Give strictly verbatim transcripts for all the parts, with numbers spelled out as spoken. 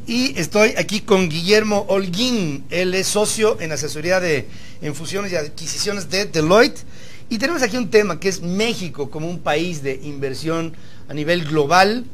Y estoy aquí con Guillermo Holguín. Él es socio en asesoría de en fusiones y adquisiciones de Deloitte. Y tenemos aquí un tema que es México como un país de inversión a nivel global.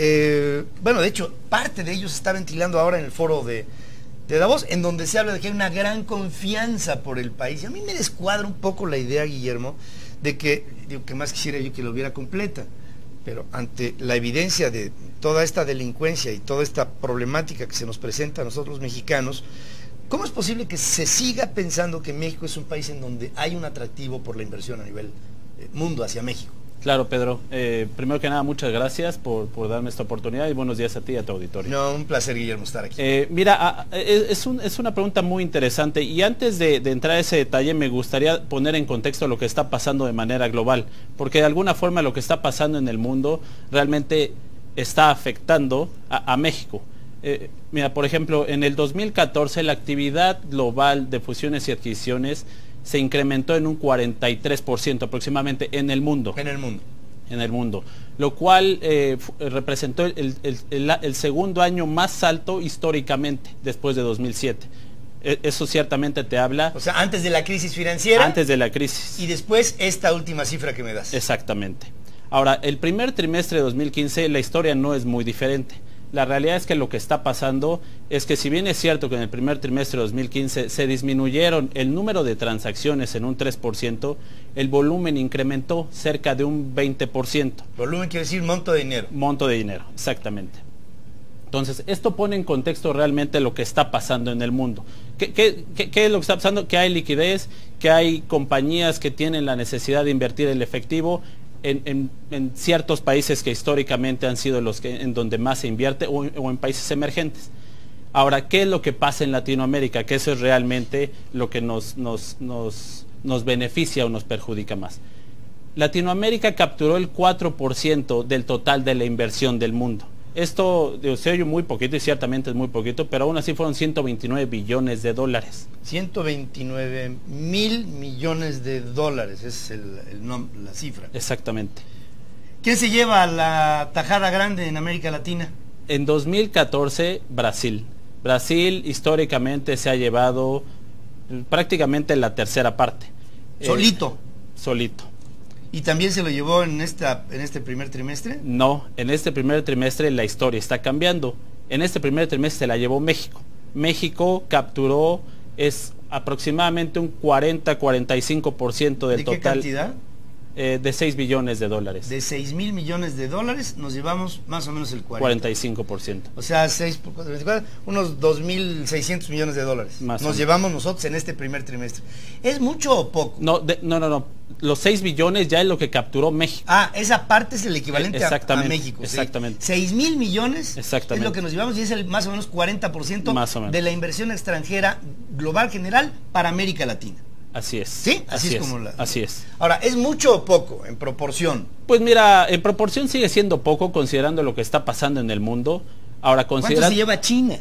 Eh, bueno, de hecho, parte de ello se está ventilando ahora en el foro de, de Davos, en donde se habla de que hay una gran confianza por el país. Y a mí me descuadra un poco la idea, Guillermo, de que, digo, que más quisiera yo que lo hubiera completa. Pero ante la evidencia de toda esta delincuencia y toda esta problemática que se nos presenta a nosotros los mexicanos, ¿cómo es posible que se siga pensando que México es un país en donde hay un atractivo por la inversión a nivel eh, mundo hacia México? Claro, Pedro. Eh, primero que nada, muchas gracias por, por darme esta oportunidad y buenos días a ti y a tu auditorio. No, un placer, Guillermo, estar aquí. Eh, mira, es, un, es una pregunta muy interesante y antes de, de entrar a ese detalle me gustaría poner en contexto lo que está pasando de manera global, porque de alguna forma lo que está pasando en el mundo realmente está afectando a, a México. Eh, mira, por ejemplo, en el dos mil catorce la actividad global de fusiones y adquisiciones se incrementó en un cuarenta y tres por ciento aproximadamente en el mundo. En el mundo. En el mundo. Lo cual eh, representó el, el, el, el segundo año más alto históricamente, después de dos mil siete. Eso ciertamente te habla... O sea, antes de la crisis financiera. Antes de la crisis. Y después esta última cifra que me das. Exactamente. Ahora, el primer trimestre de dos mil quince la historia no es muy diferente. La realidad es que lo que está pasando es que si bien es cierto que en el primer trimestre de dos mil quince se disminuyeron el número de transacciones en un tres por ciento, el volumen incrementó cerca de un veinte por ciento. Volumen quiere decir monto de dinero. Monto de dinero, exactamente. Entonces, esto pone en contexto realmente lo que está pasando en el mundo. ¿Qué, qué, qué, qué es lo que está pasando? Que hay liquidez, que hay compañías que tienen la necesidad de invertir el efectivo, En, en, en ciertos países que históricamente han sido los que en donde más se invierte o, o en países emergentes. Ahora, ¿qué es lo que pasa en Latinoamérica? Que eso es realmente lo que nos, nos, nos, nos beneficia o nos perjudica más. Latinoamérica capturó el cuatro por ciento del total de la inversión del mundo. Esto digo, se oye muy poquito y ciertamente es muy poquito, pero aún así fueron ciento veintinueve billones de dólares. ciento veintinueve mil millones de dólares es el, el nom la cifra. Exactamente. ¿Quién se lleva la tajada grande en América Latina? En dos mil catorce, Brasil. Brasil históricamente se ha llevado prácticamente la tercera parte. ¿Solito? Eh, solito. ¿Y también se lo llevó en, esta, en este primer trimestre? No, en este primer trimestre la historia está cambiando. En este primer trimestre la llevó México. México capturó es aproximadamente un cuarenta a cuarenta y cinco por ciento del ¿De total. ¿De qué cantidad? Eh, de seis billones de dólares. De seis mil millones de dólares nos llevamos más o menos el cuarenta. cuarenta y cinco por ciento. O sea, seis por cuatro, veinticuatro, unos dos mil seiscientos millones de dólares. Más nos llevamos nosotros en este primer trimestre. ¿Es mucho o poco? No, de, no, no, no. Los seis billones ya es lo que capturó México. Ah, esa parte es el equivalente eh, a, a México. Exactamente. seis mil millones exactamente. Es lo que nos llevamos y es el más o menos cuarenta por ciento más o menos. de la inversión extranjera global general para América Latina. Así es. ¿Sí? Así, así es, es como la... Así es. Ahora, ¿es mucho o poco en proporción? Pues mira, en proporción sigue siendo poco considerando lo que está pasando en el mundo. Ahora, considerando... ¿Cuánto se lleva China?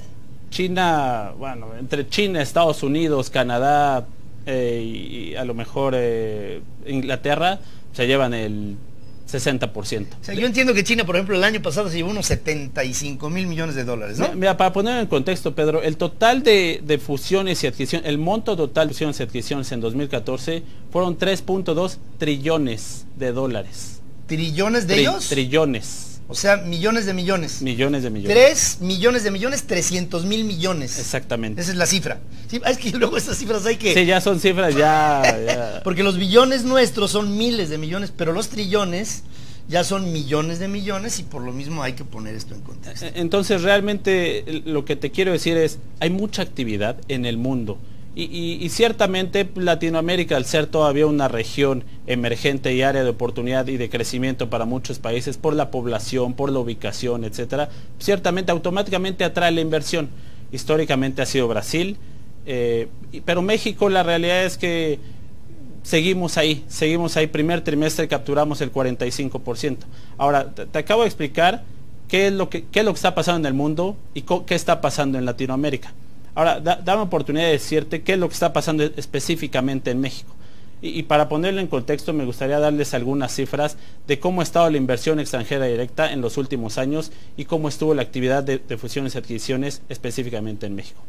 China, bueno, entre China, Estados Unidos, Canadá eh, y a lo mejor eh, Inglaterra se llevan el sesenta por ciento. O sea, yo entiendo que China, por ejemplo, el año pasado se llevó unos setenta y cinco mil millones de dólares, ¿no? Mira, para poner en contexto, Pedro, el total de, de fusiones y adquisiciones, el monto total de fusiones y adquisiciones en dos mil catorce fueron tres punto dos trillones de dólares. ¿Trillones de Tri, ellos? Trillones. O sea, millones de millones. Millones de millones. Tres millones de millones, trescientos mil millones. Exactamente. Esa es la cifra. Sí, es que luego estas cifras hay que... Sí, ya son cifras, ya... ya. Porque los billones nuestros son miles de millones, pero los trillones ya son millones de millones y por lo mismo hay que poner esto en contexto. Entonces, realmente lo que te quiero decir es, hay mucha actividad en el mundo. Y, y, y ciertamente Latinoamérica, al ser todavía una región emergente y área de oportunidad y de crecimiento para muchos países, por la población, por la ubicación, etcétera, ciertamente automáticamente atrae la inversión. Históricamente ha sido Brasil, eh, pero México, la realidad es que seguimos ahí, seguimos ahí. Primer trimestre capturamos el cuarenta y cinco por ciento. Ahora, te, te acabo de explicar qué es lo que, qué es lo que está pasando en el mundo y qué está pasando en Latinoamérica. Ahora, da, dame oportunidad de decirte qué es lo que está pasando específicamente en México. Y, y para ponerlo en contexto, me gustaría darles algunas cifras de cómo ha estado la inversión extranjera directa en los últimos años y cómo estuvo la actividad de, de fusiones y adquisiciones específicamente en México.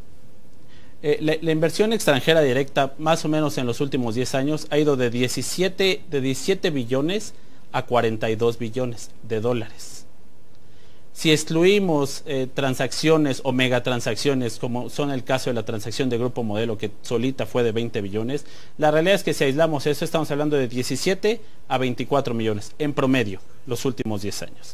Eh, la, la inversión extranjera directa, más o menos en los últimos diez años, ha ido de diecisiete, de diecisiete billones a cuarenta y dos billones de dólares. Si excluimos eh, transacciones o megatransacciones, como son el caso de la transacción de Grupo Modelo, que solita fue de veinte billones, la realidad es que si aislamos eso, estamos hablando de diecisiete a veinticuatro millones, en promedio, los últimos diez años.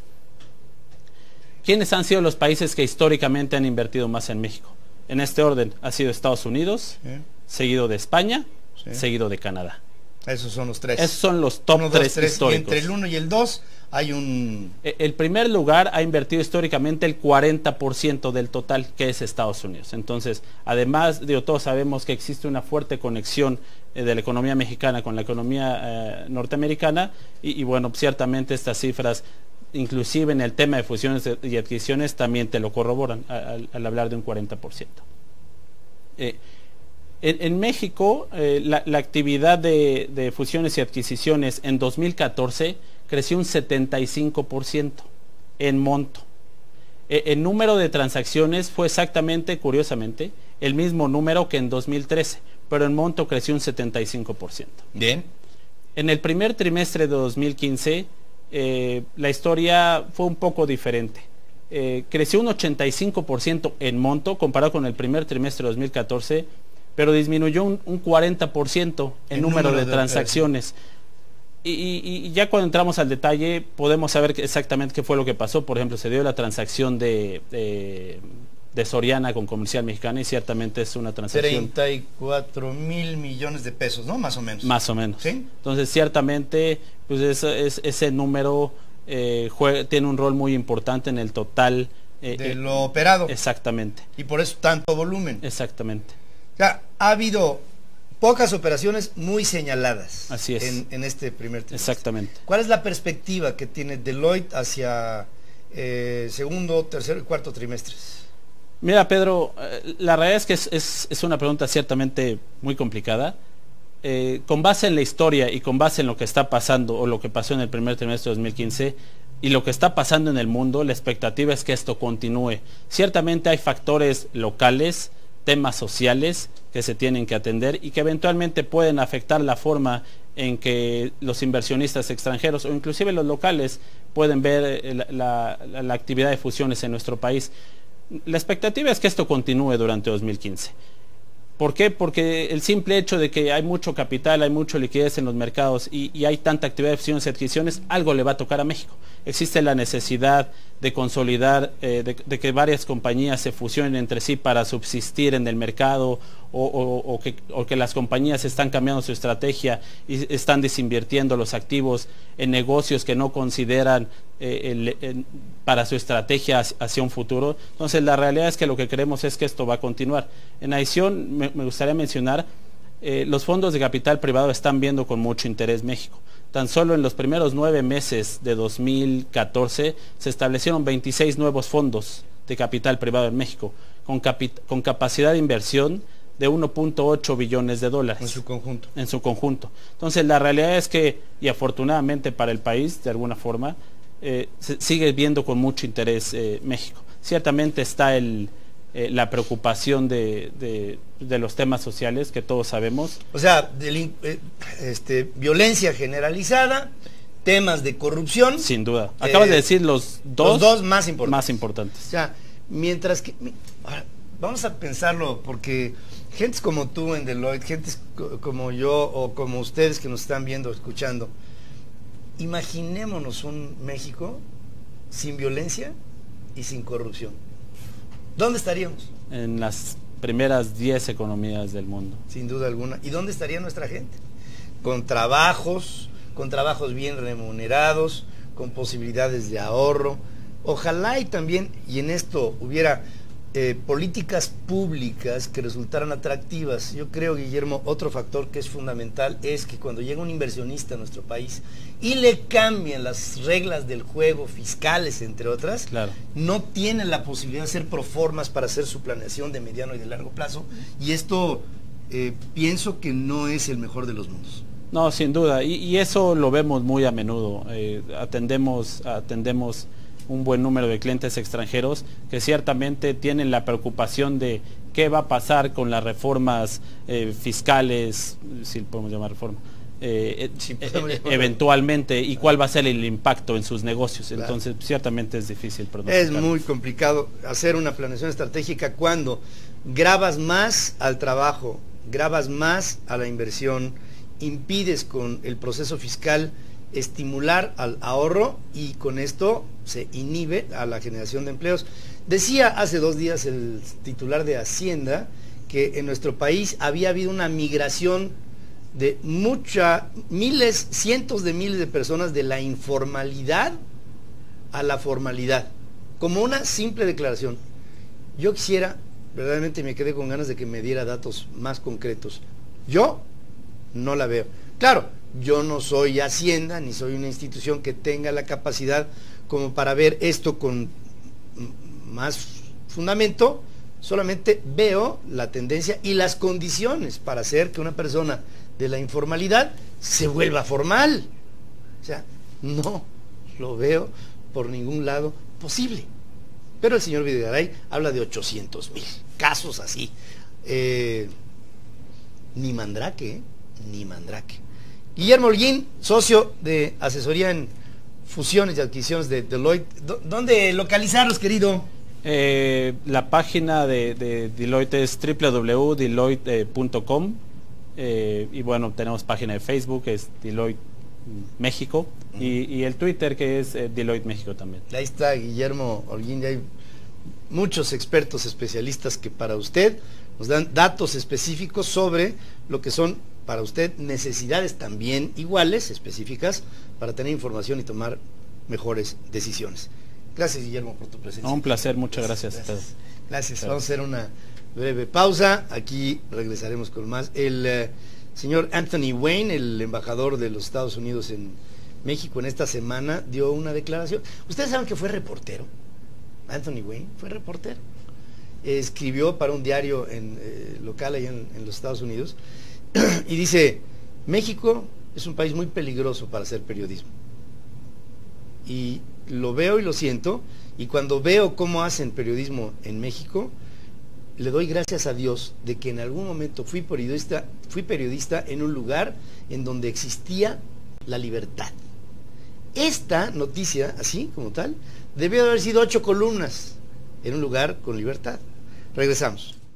¿Quiénes han sido los países que históricamente han invertido más en México? En este orden, ha sido Estados Unidos, sí. seguido de España, sí. seguido de Canadá. Esos son los tres. Esos son los top uno, dos, tres, tres históricos. Y entre el uno y el dos hay un... El primer lugar ha invertido históricamente el cuarenta por ciento del total, que es Estados Unidos. Entonces, además, digo, todos sabemos que existe una fuerte conexión eh, de la economía mexicana con la economía eh, norteamericana y, y bueno, ciertamente estas cifras, inclusive en el tema de fusiones y adquisiciones, también te lo corroboran al, al hablar de un cuarenta por ciento. Eh, En, en México, eh, la, la actividad de, de fusiones y adquisiciones en dos mil catorce creció un setenta y cinco por ciento en monto. Eh, el número de transacciones fue exactamente, curiosamente, el mismo número que en dos mil trece, pero en monto creció un setenta y cinco por ciento. Bien. En el primer trimestre de dos mil quince, eh, la historia fue un poco diferente. Eh, creció un ochenta y cinco por ciento en monto comparado con el primer trimestre de dos mil catorce, pero disminuyó un, un cuarenta por ciento en número, número de, de transacciones. Y, y, y ya cuando entramos al detalle podemos saber exactamente qué fue lo que pasó. Por ejemplo, se dio la transacción de, de, de Soriana con Comercial Mexicana y ciertamente es una transacción... treinta y cuatro mil millones de pesos, ¿no? Más o menos. Más o menos. ¿Sí? Entonces, ciertamente, pues es, es, ese número eh, juega, tiene un rol muy importante en el total... Eh, de lo operado. Exactamente. Y por eso tanto volumen. Exactamente. O sea, ha habido pocas operaciones muy señaladas. Así es. En, en este primer trimestre. Exactamente. ¿Cuál es la perspectiva que tiene Deloitte hacia eh, segundo, tercero y cuarto trimestres? Mira, Pedro, eh, la realidad es que es, es, es una pregunta ciertamente muy complicada. Eh, con base en la historia y con base en lo que está pasando o lo que pasó en el primer trimestre de dos mil quince y lo que está pasando en el mundo, la expectativa es que esto continúe. Ciertamente hay factores locales, temas sociales que se tienen que atender y que eventualmente pueden afectar la forma en que los inversionistas extranjeros o inclusive los locales pueden ver la, la, la actividad de fusiones en nuestro país. La expectativa es que esto continúe durante dos mil quince. ¿Por qué? Porque el simple hecho de que hay mucho capital, hay mucha liquidez en los mercados y, y hay tanta actividad de fusiones y adquisiciones, algo le va a tocar a México. Existe la necesidad de consolidar, eh, de, de que varias compañías se fusionen entre sí para subsistir en el mercado o, o, o, que, o que las compañías están cambiando su estrategia y están desinvirtiendo los activos en negocios que no consideran eh, el, el, para su estrategia hacia un futuro. Entonces la realidad es que lo que queremos es que esto va a continuar. En adición, me, me gustaría mencionar, eh, los fondos de capital privado están viendo con mucho interés México. Tan solo en los primeros nueve meses de dos mil catorce se establecieron veintiséis nuevos fondos de capital privado en México, con, con capacidad de inversión de uno punto ocho billones de dólares. En su conjunto. En su conjunto. Entonces la realidad es que, y afortunadamente para el país, de alguna forma, eh, se sigue viendo con mucho interés eh, México. Ciertamente está el... Eh, la preocupación de, de, de los temas sociales que todos sabemos. O sea, de, eh, este, violencia generalizada, temas de corrupción. Sin duda. Acabas eh, de decir los dos, los dos más importantes. más importantes. O sea, mientras que... Ahora, vamos a pensarlo, porque gentes como tú en Deloitte, gentes como yo o como ustedes que nos están viendo, escuchando, imaginémonos un México sin violencia y sin corrupción. ¿Dónde estaríamos? En las primeras diez economías del mundo. Sin duda alguna. ¿Y dónde estaría nuestra gente? Con trabajos, con trabajos bien remunerados, con posibilidades de ahorro. Ojalá y también, y en esto hubiera eh, políticas públicas que resultaran atractivas. Yo creo, Guillermo, otro factor que es fundamental es que cuando llega un inversionista a nuestro país y le cambian las reglas del juego, fiscales, entre otras, claro, no tiene la posibilidad de hacer proformas para hacer su planeación de mediano y de largo plazo, y esto eh, pienso que no es el mejor de los mundos. No, sin duda, y, y eso lo vemos muy a menudo. Eh, atendemos, atendemos un buen número de clientes extranjeros que ciertamente tienen la preocupación de qué va a pasar con las reformas eh, fiscales, si podemos llamar reforma, eh, sí, podemos eh, llamar. eventualmente, y cuál va a ser el impacto en sus negocios. Claro. Entonces, ciertamente es difícil pronosticar. Es muy complicado hacer una planeación estratégica cuando grabas más al trabajo, grabas más a la inversión, impides con el proceso fiscal estimular al ahorro y con esto se inhibe a la generación de empleos. Decía hace dos días el titular de Hacienda que en nuestro país había habido una migración de muchas, miles, cientos de miles de personas de la informalidad a la formalidad, como una simple declaración. Yo quisiera, verdaderamente me quedé con ganas de que me diera datos más concretos. Yo no la veo. Claro, yo no soy Hacienda, ni soy una institución que tenga la capacidad como para ver esto con más fundamento, solamente veo la tendencia y las condiciones para hacer que una persona de la informalidad se vuelva formal. O sea, no lo veo por ningún lado posible. Pero el señor Videgaray habla de ochocientos mil casos así. Eh, ni mandrake, ¿eh? Ni mandrake. Guillermo Holguín, socio de asesoría en fusiones y adquisiciones de Deloitte. ¿Dónde localizarlos, querido? Eh, la página de, de Deloitte es doble u doble u doble u punto deloitte punto com eh, y bueno, tenemos página de Facebook, es Deloitte México, uh-huh. y, y el Twitter que es eh, Deloitte México también. Ahí está Guillermo Holguín, ya hay muchos expertos especialistas que para usted nos dan datos específicos sobre lo que son para usted necesidades también iguales, específicas, para tener información y tomar mejores decisiones. Gracias, Guillermo, por tu presencia. Un placer, muchas gracias. Gracias, gracias. gracias. Vamos a hacer una breve pausa, aquí regresaremos con más. El eh, señor Anthony Wayne, el embajador de los Estados Unidos en México, en esta semana dio una declaración. Ustedes saben que fue reportero, Anthony Wayne fue reportero, eh, escribió para un diario en, eh, local ahí en, en los Estados Unidos, y dice, México es un país muy peligroso para hacer periodismo. Y lo veo y lo siento, y cuando veo cómo hacen periodismo en México, le doy gracias a Dios de que en algún momento fui periodista, fui periodista en un lugar en donde existía la libertad. Esta noticia, así como tal, debió haber sido ocho columnas en un lugar con libertad. Regresamos.